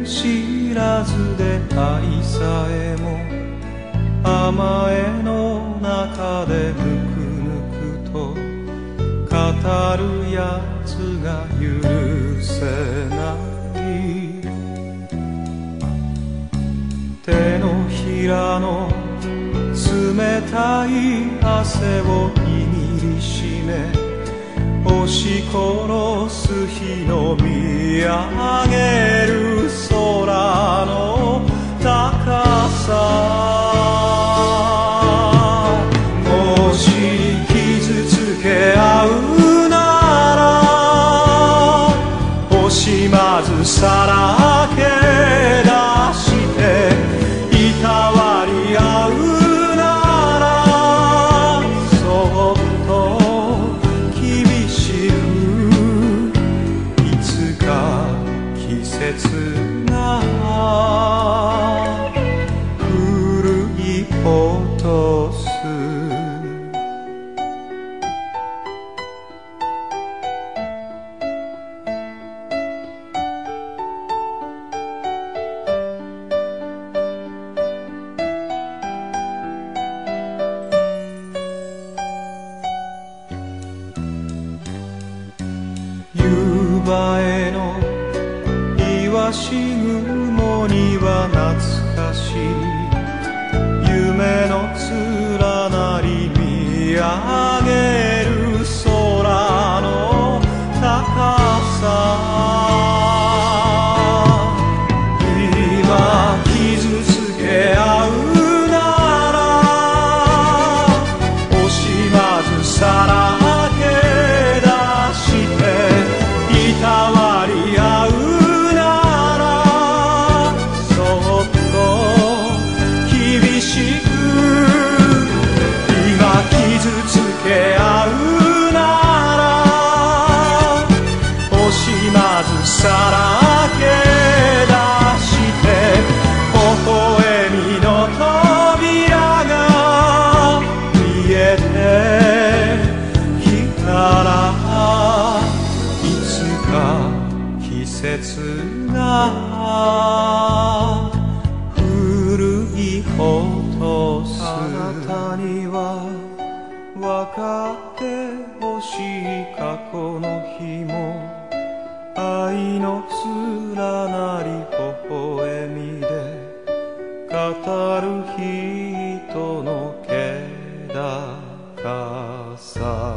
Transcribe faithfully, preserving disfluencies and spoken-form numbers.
知らずで愛さえも甘えの中でぬくぬくと語るやつが許せない手のひらの冷たい汗を握りしめ押し殺す日の見上げる空の高さもし傷つけ合うなら惜しまずさらけ出していたわり合うならそっと厳しくいつか季節が奮い落とす夕映えのイワシ雲には懐かしい夢の連なり見上げる空の高さ今傷つけ合うなら惜しまずさらけ出していたわり合うならそっと厳しく今傷つけ合うなら惜しまずさらけ出して微笑みの扉が見えてきたら季節が奮い落とすあなたには分かってほしい過去の日も愛の連なり微笑みで語る人の気高さ